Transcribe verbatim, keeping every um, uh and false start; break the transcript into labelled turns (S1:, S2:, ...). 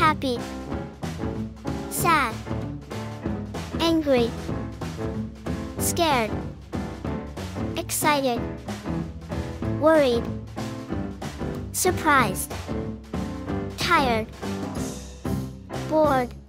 S1: happy, sad, angry, scared, excited, worried, surprised, tired, bored,